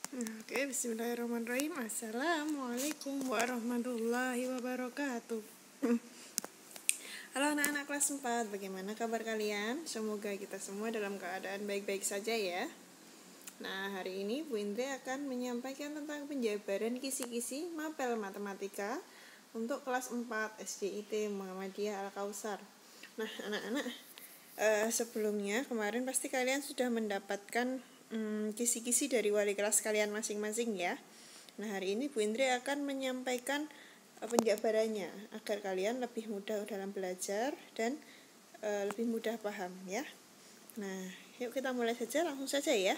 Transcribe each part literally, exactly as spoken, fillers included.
Oke, bismillahirrahmanirrahim. Assalamualaikum warahmatullahi wabarakatuh. Halo anak-anak kelas empat, bagaimana kabar kalian? Semoga kita semua dalam keadaan baik-baik saja ya. Nah, hari ini Bu Indri akan menyampaikan tentang penjabaran kisi-kisi mapel matematika untuk kelas empat S D I T Muhammadiyah Al-Kausar. Nah, anak-anak, eh, sebelumnya kemarin pasti kalian sudah mendapatkan Hmm, kisi-kisi dari wali kelas kalian masing-masing ya. Nah, hari ini Bu Indri akan menyampaikan uh, penjabarannya agar kalian lebih mudah dalam belajar dan uh, lebih mudah paham ya. Nah, yuk kita mulai saja, langsung saja ya.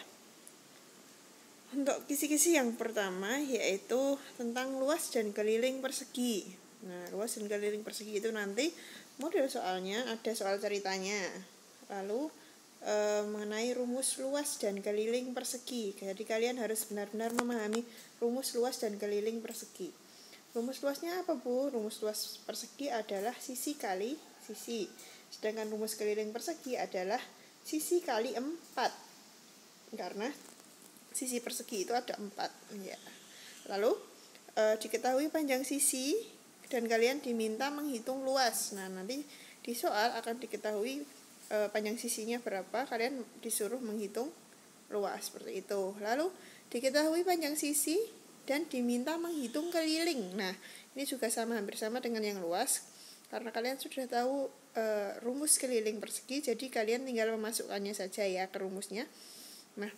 Untuk kisi-kisi yang pertama yaitu tentang luas dan keliling persegi. Nah, luas dan keliling persegi itu nanti model soalnya ada soal ceritanya. Lalu E, mengenai rumus luas dan keliling persegi. Jadi kalian harus benar-benar memahami rumus luas dan keliling persegi. Rumus luasnya apa, Bu? Rumus luas persegi adalah sisi kali sisi. Sedangkan rumus keliling persegi adalah sisi kali empat. Karena sisi persegi itu ada empat ya. Lalu e, diketahui panjang sisi dan kalian diminta menghitung luas. Nah, nanti di soal akan diketahui E, panjang sisinya berapa, kalian disuruh menghitung luas seperti itu. Lalu diketahui panjang sisi dan diminta menghitung keliling. Nah, ini juga sama, hampir sama dengan yang luas karena kalian sudah tahu e, rumus keliling persegi, jadi kalian tinggal memasukkannya saja ya ke rumusnya. Nah,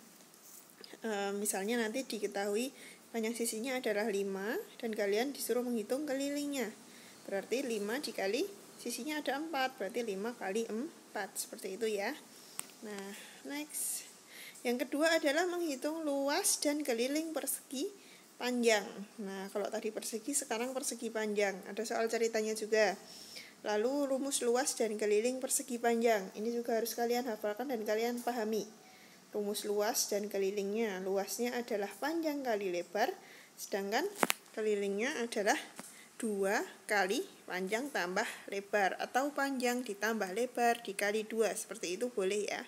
e, misalnya nanti diketahui panjang sisinya adalah lima dan kalian disuruh menghitung kelilingnya. Berarti lima dikali sisinya ada empat, berarti lima kali empat, seperti itu ya. Nah, next. Yang kedua adalah menghitung luas dan keliling persegi panjang. Nah, kalau tadi persegi, sekarang persegi panjang. Ada soal ceritanya juga. Lalu rumus luas dan keliling persegi panjang. Ini juga harus kalian hafalkan dan kalian pahami. Rumus luas dan kelilingnya. Luasnya adalah panjang kali lebar, sedangkan kelilingnya adalah dua kali panjang tambah lebar, atau panjang ditambah lebar dikali dua, seperti itu boleh ya.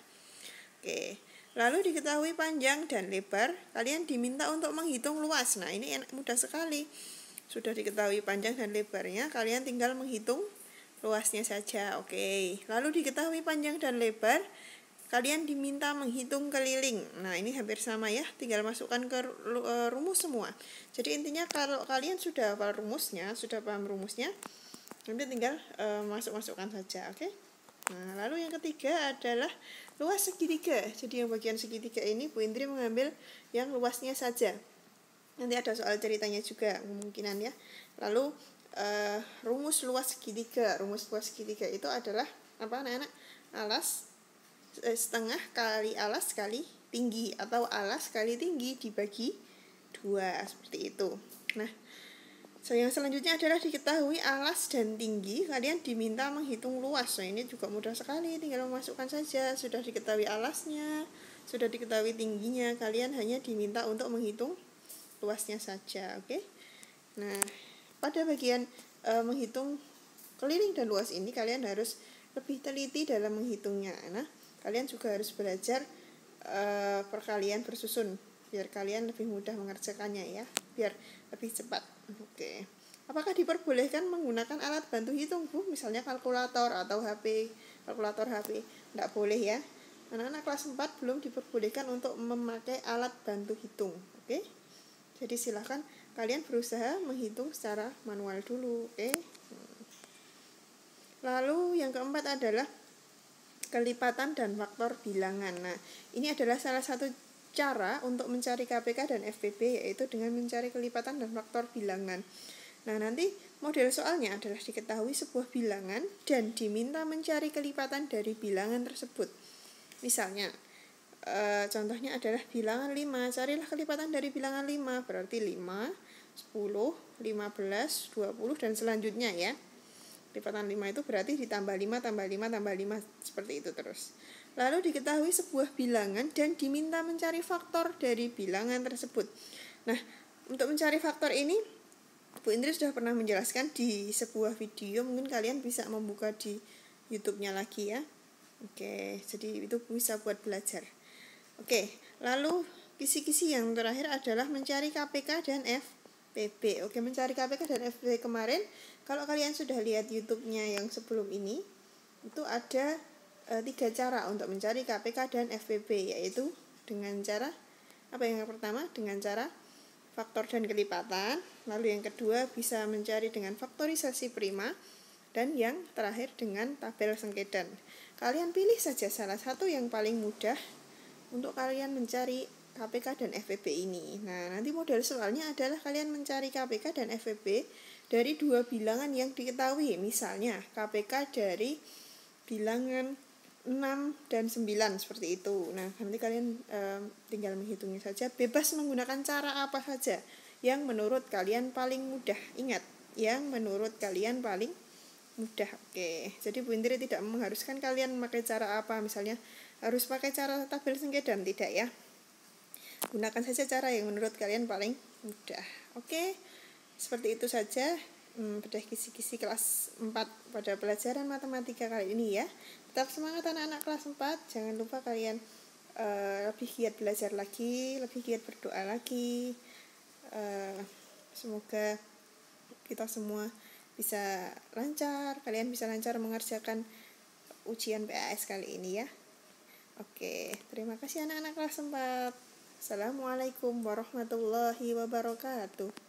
Oke, lalu diketahui panjang dan lebar, kalian diminta untuk menghitung luas. Nah, ini enak, mudah sekali. Sudah diketahui panjang dan lebarnya, kalian tinggal menghitung luasnya saja. Oke, lalu diketahui panjang dan lebar, kalian diminta menghitung keliling. Nah, ini hampir sama ya, tinggal masukkan ke rumus semua. Jadi intinya kalau kalian sudah hafal rumusnya, sudah paham rumusnya, nanti tinggal e, masuk-masukkan saja, oke? Nah, lalu yang ketiga adalah luas segitiga. Jadi yang bagian segitiga ini Bu Indri mengambil yang luasnya saja. Nanti ada soal ceritanya juga kemungkinan ya. Lalu e, rumus luas segitiga. Rumus luas segitiga itu adalah apa, anak-anak? Alas setengah kali alas kali tinggi, atau alas kali tinggi dibagi dua, seperti itu. Nah, so yang selanjutnya adalah diketahui alas dan tinggi, kalian diminta menghitung luas. Nah, ini juga mudah sekali, tinggal memasukkan saja. Sudah diketahui alasnya, sudah diketahui tingginya, kalian hanya diminta untuk menghitung luasnya saja, oke? Nah, pada bagian e, menghitung keliling dan luas ini kalian harus lebih teliti dalam menghitungnya. Nah, kalian juga harus belajar uh, perkalian bersusun biar kalian lebih mudah mengerjakannya ya, biar lebih cepat. Oke. Apakah diperbolehkan menggunakan alat bantu hitung, Bu? Misalnya kalkulator atau H P, kalkulator H P. Tidak boleh ya. Anak-anak kelas empat belum diperbolehkan untuk memakai alat bantu hitung. Oke. Jadi silahkan kalian berusaha menghitung secara manual dulu, oke? Lalu yang keempat adalah kelipatan dan faktor bilangan. Nah, ini adalah salah satu cara untuk mencari K P K dan F P B, yaitu dengan mencari kelipatan dan faktor bilangan. Nah, nanti model soalnya adalah diketahui sebuah bilangan dan diminta mencari kelipatan dari bilangan tersebut. Misalnya, e, contohnya adalah bilangan lima. Carilah kelipatan dari bilangan lima, berarti lima, sepuluh, lima belas, dua puluh, dan selanjutnya ya. Kelipatan lima itu berarti ditambah lima, tambah lima, tambah lima, seperti itu terus. Lalu diketahui sebuah bilangan dan diminta mencari faktor dari bilangan tersebut. Nah, untuk mencari faktor ini, Bu Indri sudah pernah menjelaskan di sebuah video, mungkin kalian bisa membuka di YouTube-nya lagi ya. Oke, jadi itu bisa buat belajar. Oke, lalu kisi-kisi yang terakhir adalah mencari K P K dan F P B. Oke, mencari K P K dan F P B kemarin, kalau kalian sudah lihat YouTube-nya yang sebelum ini, itu ada e, tiga cara untuk mencari K P K dan F P B, yaitu dengan cara apa yang pertama? Dengan cara faktor dan kelipatan. Lalu yang kedua bisa mencari dengan faktorisasi prima, dan yang terakhir dengan tabel sengkedan. Kalian pilih saja salah satu yang paling mudah untuk kalian mencari K P K dan F P B ini. Nah, nanti model soalnya adalah kalian mencari K P K dan F P B dari dua bilangan yang diketahui. Misalnya K P K dari bilangan enam dan sembilan seperti itu. Nah, nanti kalian e, tinggal menghitungnya saja, bebas menggunakan cara apa saja yang menurut kalian paling mudah. Ingat, yang menurut kalian paling mudah. Oke, jadi Bu Indri tidak mengharuskan kalian memakai cara apa, misalnya harus pakai cara tabel sengkedan, tidak ya. Gunakan saja cara yang menurut kalian paling mudah. Oke, seperti itu saja hmm, bedah kisi-kisi kelas empat pada pelajaran matematika kali ini ya. Tetap semangat anak-anak kelas empat. Jangan lupa kalian uh, lebih giat belajar lagi, lebih giat berdoa lagi. uh, Semoga kita semua bisa lancar, kalian bisa lancar mengerjakan ujian P A S kali ini ya. Oke, terima kasih anak-anak kelas empat. Assalamualaikum warahmatullahi wabarakatuh.